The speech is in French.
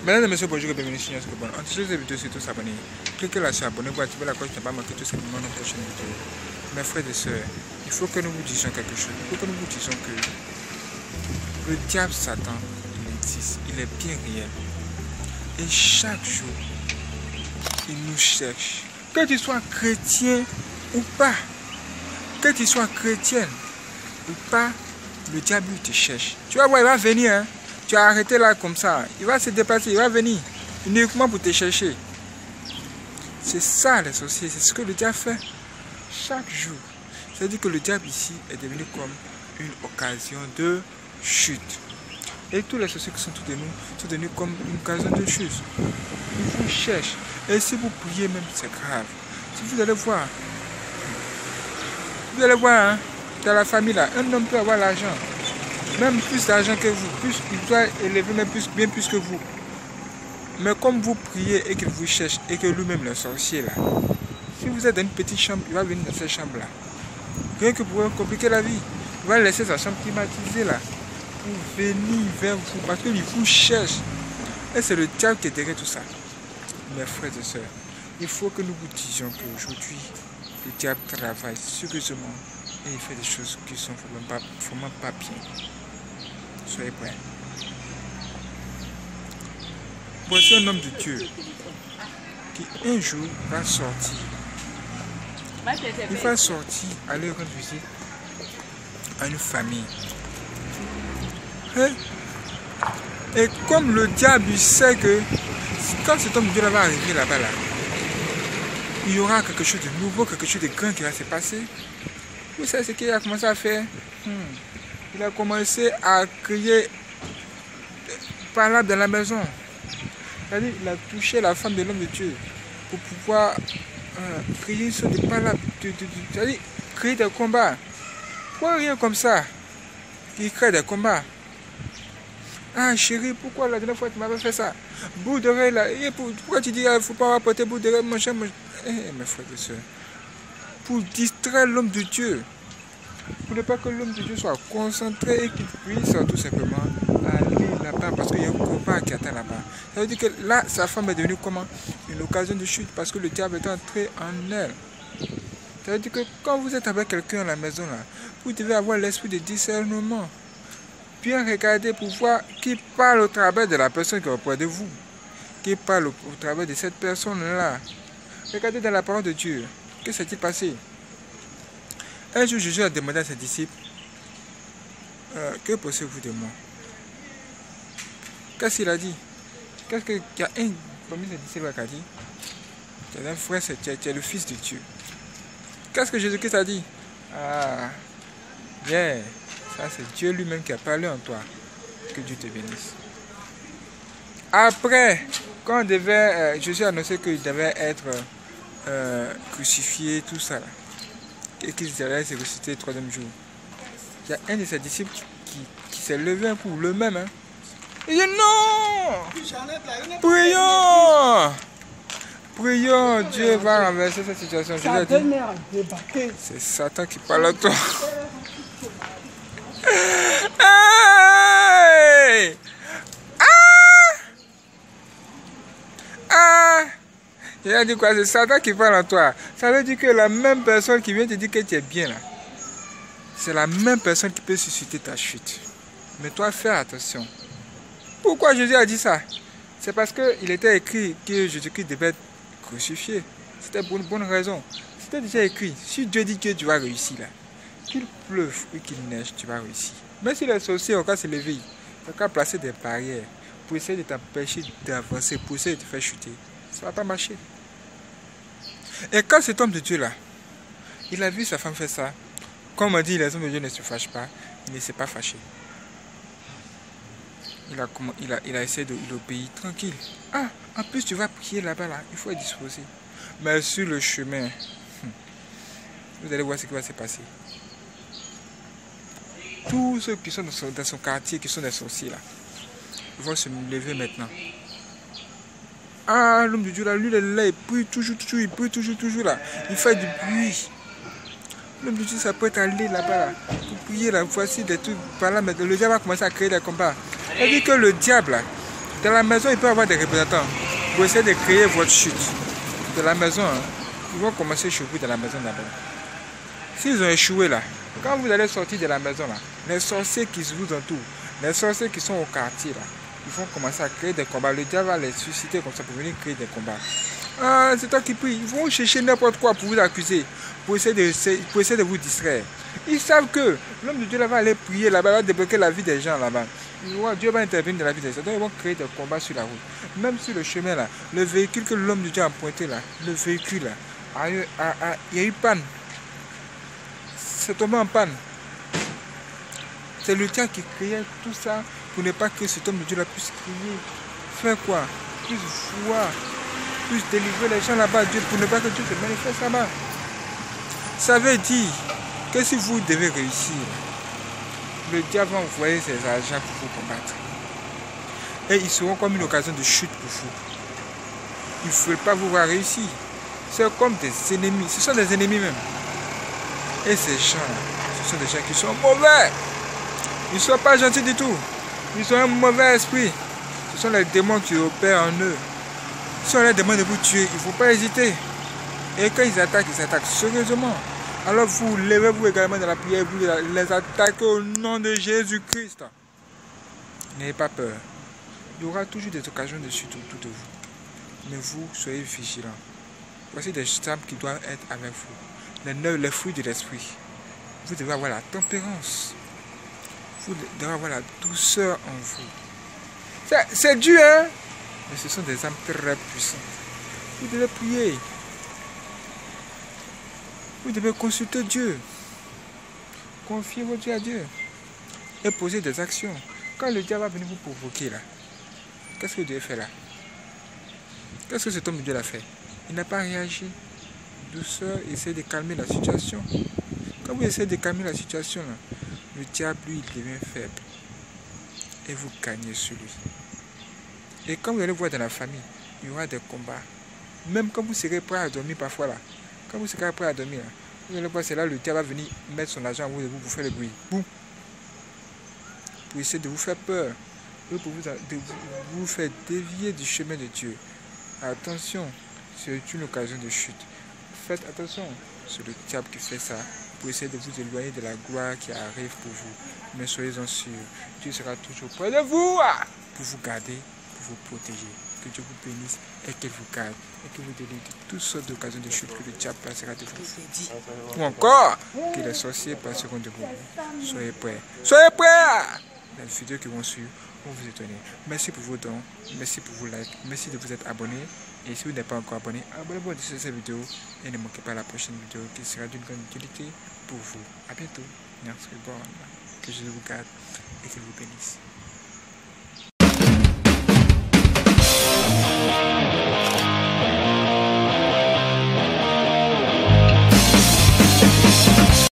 Mesdames et messieurs, bonjour et bienvenue sur notre chaîne. En dessous de cette vidéo, surtout s'abonner. Cliquez là sur abonner pour activer la cloche pour ne pas manquer tout ce qui nous montre dans nos prochaines vidéos. Mes frères et sœurs, il faut que nous vous disions quelque chose. Il faut que nous vous disions que le diable Satan, il existe, il est bien réel. Et chaque jour, il nous cherche. Que tu sois chrétien ou pas, que tu sois chrétienne ou pas, le diable te cherche. Tu vas voir, il va venir. Hein? Tu as arrêté là comme ça. Il va se déplacer, il va venir. Uniquement pour te chercher. C'est ça les sorciers, c'est ce que le diable fait. Chaque jour. C'est-à-dire que le diable ici est devenu comme une occasion de chute. Et tous les sorciers qui sont autour de nous sont devenus comme une occasion de chute. Ils vous cherchent. Et si vous priez même, c'est grave. Si vous allez voir, hein, dans la famille là, un homme peut avoir l'argent. Même plus d'argent que vous, plus, il doit élever même plus, bien plus que vous. Mais comme vous priez et qu'il vous cherche et que lui-même le sorcier là, si vous êtes dans une petite chambre, il va venir dans cette chambre là. Rien que pour compliquer la vie, il va laisser sa chambre climatisée là pour venir vers vous parce qu'il vous cherche. Et c'est le diable qui est derrière tout ça. Mes frères et sœurs, il faut que nous vous disions qu'aujourd'hui, le diable travaille sérieusement et il fait des choses qui sont vraiment pas bien. Soyez prêts. Voici un homme de Dieu qui un jour va sortir. Il va sortir, aller rendre visite à une famille. Et comme le diable il sait que quand cet homme de Dieu va arriver là-bas, il y aura quelque chose de nouveau, quelque chose de grand qui va se passer. Vous savez ce qu'il a commencé à faire? Il a commencé à crier palabre dans la maison. C'est-à-dire il a touché la femme de l'homme de Dieu pour pouvoir crier une sorte de palabre. C'est-à-dire crier des combats. Pourquoi rien comme ça? Il crée des combats. Ah chérie, pourquoi la dernière fois tu m'avais fait ça? Bout d'oreille là. Pourquoi tu dis qu'il ne faut pas apporter bout d'oreille, mon cher, mes frères et sœurs. Pour distraire l'homme de Dieu. Pour ne pas que l'homme de Dieu soit concentré et qu'il puisse tout simplement aller là-bas parce qu'il y a un combat qui attend là-bas. Ça veut dire que là, sa femme est devenue comment? Une occasion de chute parce que le diable est entré en elle. Ça veut dire que quand vous êtes avec quelqu'un à la maison, là, vous devez avoir l'esprit de discernement. Bien regarder pour voir qui parle au travers de la personne qui est auprès de vous. Qui parle au travers de cette personne-là. Regardez dans la parole de Dieu. Que s'est-il passé? Un jour, Jésus a demandé à ses disciples, que pensez-vous de moi? Qu'est-ce qu'il a dit? Qu'est-ce qu'il y a un parmi ses disciples qui a dit? Tu es un frère, tu es le fils de Dieu. Qu'est-ce que Jésus-Christ a dit? Ah, bien, ça c'est Dieu lui-même qui a parlé en toi. Que Dieu te bénisse. Après, quand Jésus a annoncé qu'il devait être crucifié, tout ça, et qu'il allait se ressusciter le troisième jour, il y a un de ses disciples qui s'est levé un coup, le même. Hein. Il dit non! Prions! Prions, Dieu va renverser cette situation. Je lui ai dit, c'est Satan qui parle à toi. Hey! Il a dit quoi? C'est Satan qui parle en toi. Ça veut dire que la même personne qui vient te dire que tu es bien là, c'est la même personne qui peut susciter ta chute. Mais toi, fais attention. Pourquoi Jésus a dit ça? C'est parce qu'il était écrit que Jésus-Christ devait être crucifié. C'était pour une bonne raison. C'était déjà écrit. Si Dieu dit que tu vas réussir là, qu'il pleuve ou qu'il neige, tu vas réussir. Même si les sorciers ont qu'à se lever, ils ont qu'à placer des barrières pour essayer de t'empêcher d'avancer, pour essayer de te faire chuter. Ça ne va pas marcher. Et quand cet homme de Dieu là, il a vu sa femme faire ça, comme on dit, les hommes de Dieu ne se fâchent pas, il ne s'est pas fâché. Il a essayé d'obéir tranquille. Ah, en plus tu vas prier là-bas, là, il faut être disposé. Mais sur le chemin, vous allez voir ce qui va se passer. Tous ceux qui sont dans son quartier, qui sont des sorciers là, ils vont se lever maintenant. Ah, l'homme de Dieu là, lui là, il prie toujours, il prie toujours là. Il fait du bruit. L'homme de Dieu, ça peut être allé là-bas là. Pour prier là, voici des trucs par là, mais le diable va commencer à créer des combats. C'est-à-dire que le diable là, Dans la maison, il peut y avoir des représentants. Vous essayez de créer votre chute. De la maison, hein, ils vont commencer chez vous dans la maison d'abord. S'ils ont échoué là, quand vous allez sortir de la maison là, les sorciers qui vous entourent, les sorciers qui sont au quartier là, ils vont commencer à créer des combats. Le diable va les susciter comme ça pour venir créer des combats. Ah, c'est toi qui prie. Ils vont chercher n'importe quoi pour vous accuser, pour essayer de vous distraire. Ils savent que l'homme de Dieu là va aller prier là-bas, va débloquer la vie des gens là-bas. Dieu va intervenir dans la vie des gens. Donc ils vont créer des combats sur la route. Même sur le chemin là, le véhicule que l'homme de Dieu a pointé là, le véhicule là, il y a eu panne. C'est tombé en panne. C'est le diable qui créait tout ça pour ne pas que cet homme de Dieu là puisse crier. Faire quoi? Puisse voir, puisse délivrer les gens là-bas, Dieu, pour ne pas que Dieu se manifeste là-bas. Ça veut dire que si vous devez réussir, le diable va envoyer ses agents pour vous combattre. Et ils seront comme une occasion de chute pour vous. Ils ne veulent pas vous voir réussir. C'est comme des ennemis. Ce sont des ennemis même. Et ces gens-là, ce sont des gens qui sont mauvais. Ils ne sont pas gentils du tout. Ils ont un mauvais esprit. Ce sont les démons qui opèrent en eux. Si on les demande de vous tuer, il ne faut pas hésiter. Et quand ils attaquent sérieusement. Alors vous levez-vous également dans la prière, vous les attaquez au nom de Jésus-Christ. N'ayez pas peur. Il y aura toujours des occasions de chute autour de vous. Mais vous, soyez vigilants. Voici des sables qui doivent être avec vous. Les fruits de l'esprit. Vous devez avoir la tempérance. Vous devez avoir la douceur en vous. C'est dur, hein? Mais ce sont des âmes très puissantes. Vous devez prier. Vous devez consulter Dieu. Confiez votre Dieu à Dieu. Et poser des actions. Quand le diable va venir vous provoquer là, qu'est-ce que vous devez faire là? Qu'est-ce que cet homme de Dieu a fait? Il n'a pas réagi. Douceur, essayez de calmer la situation. Quand vous essayez de calmer la situation, là, le diable, lui, il devient faible. Et vous gagnez sur lui. Et quand vous allez voir dans la famille, il y aura des combats. Même quand vous serez prêt à dormir parfois là, quand vous serez prêt à dormir, là, vous allez voir, c'est là le diable va venir mettre son argent à vous et vous faire le bruit. Boum. Pour essayer de vous faire peur. Et pour vous faire dévier du chemin de Dieu. Attention, c'est une occasion de chute. Faites attention, c'est le diable qui fait ça pour essayer de vous éloigner de la gloire qui arrive pour vous. Mais soyez-en sûrs, Dieu sera toujours près de vous pour vous garder, pour vous protéger. Que Dieu vous bénisse et qu'il vous garde et que vous délivre de toutes sortes d'occasions de chute que le diable placera devant vous. Ou encore, que les sorciers passeront devant vous. Soyez prêts. Soyez prêts! Les vidéos qui vont suivre vont vous étonner. Merci pour vos dons, merci pour vos likes, merci de vous être abonnés. Et si vous n'êtes pas encore abonné, abonnez-vous à cette vidéo et ne manquez pas la prochaine vidéo qui sera d'une grande utilité pour vous. A bientôt. Merci beaucoup. Que Jésus vous garde et qu'il vous bénisse.